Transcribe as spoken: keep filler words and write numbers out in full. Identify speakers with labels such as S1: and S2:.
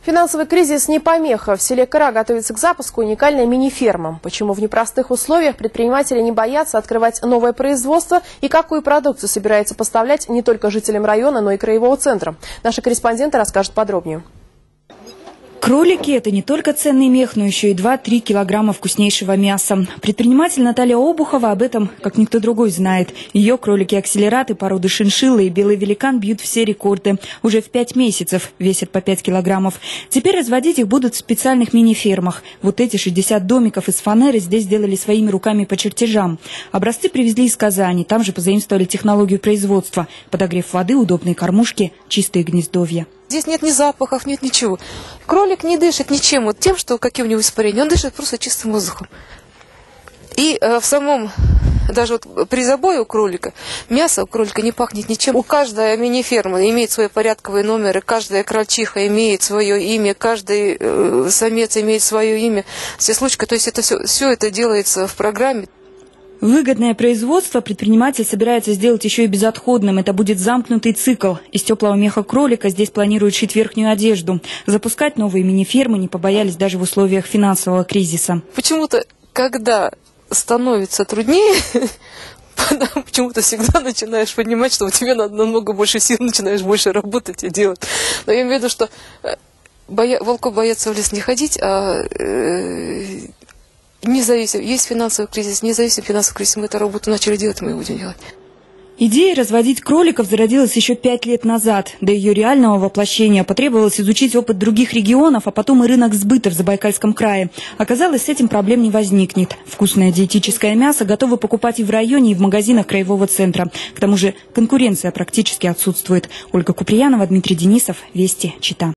S1: Финансовый кризис не помеха. В селе Кыра готовится к запуску уникальная мини-ферма. Почему в непростых условиях предприниматели не боятся открывать новое производство и какую продукцию собирается поставлять не только жителям района, но и краевого центра? Наши корреспонденты расскажут подробнее.
S2: Кролики – это не только ценный мех, но еще и два-три килограмма вкуснейшего мяса. Предприниматель Наталья Обухова об этом, как никто другой, знает. Ее кролики-акселераты породы шиншилла и белый великан бьют все рекорды. Уже в пять месяцев весят по пять килограммов. Теперь разводить их будут в специальных мини-фермах. Вот эти шестьдесят домиков из фанеры здесь сделали своими руками по чертежам. Образцы привезли из Казани. Там же позаимствовали технологию производства. Подогрев воды, удобные кормушки, чистые гнездовья.
S3: Здесь нет ни запахов, нет ничего. Кролик не дышит ничем, вот тем, что какие у него испарения. Он дышит просто чистым воздухом. И э, в самом, даже вот при забое у кролика, мясо у кролика не пахнет ничем. У каждой мини-фермы имеет свои порядковые номеры, каждая крольчиха имеет свое имя, каждый э, самец имеет свое имя. Все случаи, то есть это все, все это делается в программе.
S2: Выгодное производство предприниматель собирается сделать еще и безотходным. Это будет замкнутый цикл. Из теплого меха кролика здесь планируют шить верхнюю одежду. Запускать новые мини-фермы не побоялись даже в условиях финансового кризиса.
S3: Почему-то, когда становится труднее, почему-то всегда начинаешь понимать, что у тебя надо намного больше сил, начинаешь больше работать и делать. Но я имею в виду, что боя... волков боятся в лес не ходить, а... Независимо, есть финансовый кризис, независимо финансовый кризис, мы эту работу начали делать, мы ее будем делать.
S2: Идея разводить кроликов зародилась еще пять лет назад. До ее реального воплощения потребовалось изучить опыт других регионов, а потом и рынок сбыта в Забайкальском крае. Оказалось, с этим проблем не возникнет. Вкусное диетическое мясо готовы покупать и в районе, и в магазинах краевого центра. К тому же конкуренция практически отсутствует. Ольга Куприянова, Дмитрий Денисов, Вести, Чита.